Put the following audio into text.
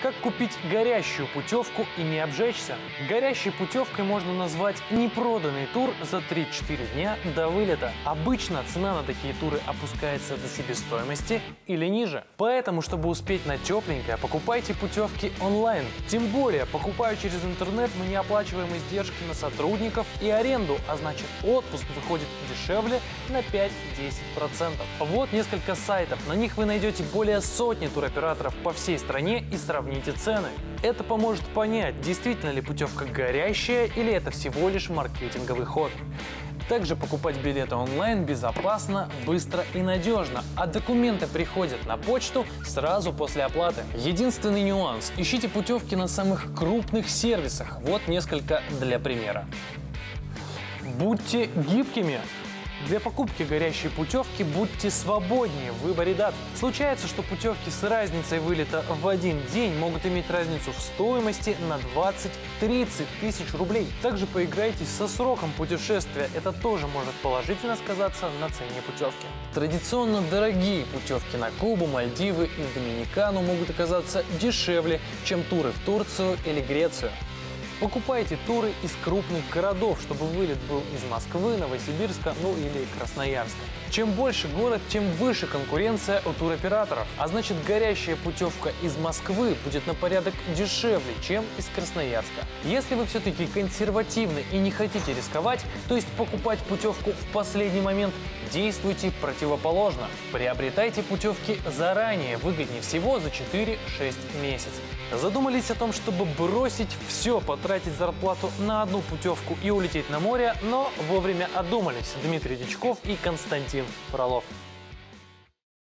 Как купить горящую путевку и не обжечься? Горящей путевкой можно назвать непроданный тур за 3-4 дня до вылета. Обычно цена на такие туры опускается до себестоимости или ниже. Поэтому, чтобы успеть на тепленькое, покупайте путевки онлайн. Тем более, покупая через интернет, мы не оплачиваем издержки на сотрудников и аренду, а значит отпуск выходит дешевле на 5-10%. Вот несколько сайтов. На них вы найдете более сотни туроператоров по всей стране и сравните цены. Это поможет понять, действительно ли путевка горящая или это всего лишь маркетинговый ход. Также покупать билеты онлайн безопасно, быстро и надежно, а документы приходят на почту сразу после оплаты. Единственный нюанс – ищите путевки на самых крупных сервисах. Вот несколько для примера. Будьте гибкими. Для покупки горящей путевки будьте свободнее в выборе дат. Случается, что путевки с разницей вылета в один день могут иметь разницу в стоимости на 20-30 тысяч рублей. Также поиграйтесь со сроком путешествия, это тоже может положительно сказаться на цене путевки. Традиционно дорогие путевки на Кубу, Мальдивы и Доминикану могут оказаться дешевле, чем туры в Турцию или Грецию. Покупайте туры из крупных городов, чтобы вылет был из Москвы, Новосибирска, ну или Красноярска. Чем больше город, тем выше конкуренция у туроператоров. А значит, горящая путевка из Москвы будет на порядок дешевле, чем из Красноярска. Если вы все-таки консервативны и не хотите рисковать, то есть покупать путевку в последний момент, действуйте противоположно. Приобретайте путевки заранее, выгоднее всего за 4-6 месяцев. Задумались о том, чтобы бросить все, потратить зарплату на одну путевку и улететь на море, но вовремя одумались. Дмитрий Дичков и Константин Фролов.